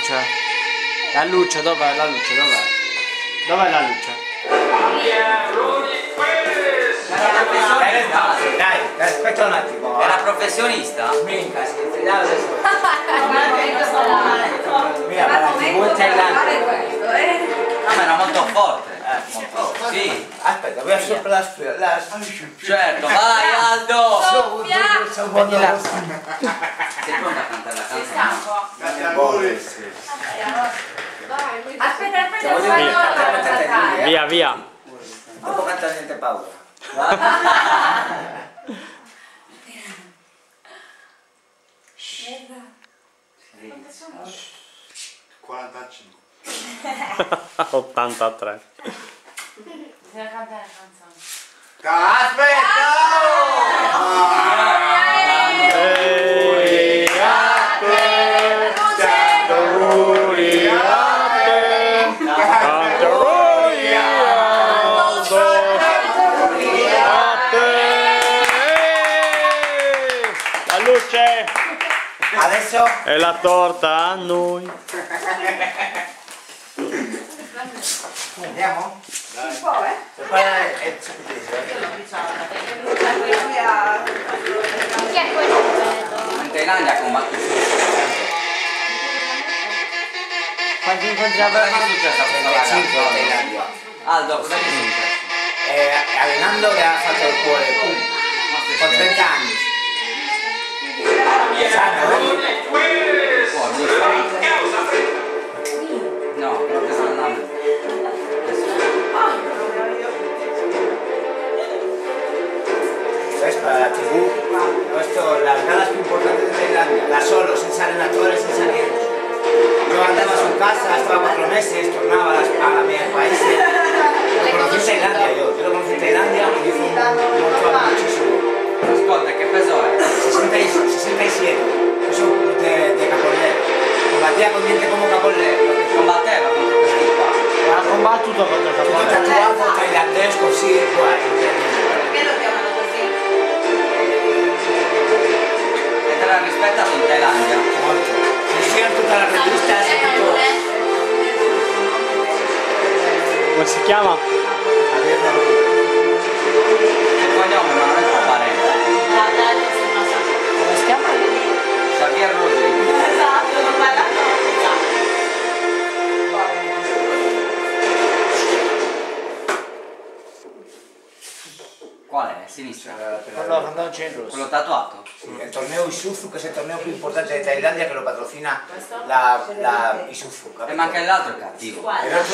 luce? La luce, dov'è la luce? Dov'è? Dov'è la luce? Dai, aspetta un attimo. Era professionista? Minchia, si infilava adesso. Mira, la TV in Thailandia. Ah, ma era molto forte. Molto. Sì. Aspetta, voy a sopra la spilla. Certo, vai Aldo! Vieni là. Sei pronta a cantare la canzone? Aspetta, Via, via. Non può cantare niente paura. 45. 83. Bisogna cantare la canzone. Aspetta! La luce Adesso e la torta a noi. andiamo? Un po', Chi è questo? In Thailandia ha combattuto. Quanti incontri aveva? Cosa è successo a questa 35 in ragazza? Thailandia. Aldo, cosa è successo? Allenando le ha fatto il cuore, pum. Con 30 anni. Sano, No, proprio non andando. Questa la TV, questo las galas più importanti di Thailandia, da solo, senza allenatore, senza niente. Yo andaba a su casa, estaba 4 meses, tornaba a mi país. Lo conocí en Tailandia yo lo conocí en Tailandia y hizo un montón muchísimo. Ascolta, che peso è? 67, eso de Capoller. Combatía con gente como Capoller. Combatteva contro questi qua. Ha combattuto contro Tutto Capolle. tatuato, tailandés, così, guay. Perché lo chiamano così? E te l'ha rispettato in Thailandia? Molto. Si hicieron todas las revistas y todo. Come si chiama? Il cognome, ma non è tuo parente. Come si chiama? Xavier Rodriguez. Esatto, non vai la cosa. Qual è? Sinistra? Quello andando in centro. Quello tatuato? Sí, el torneo Isuzu, que es el torneo più importante de Tailandia, que lo patrocina la Isuzu. E ma anche l'altro è cattivo. El otro.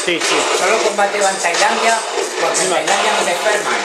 Sì, sì. Solo combatteva in Tailandia porque en Tailandia no se enferman.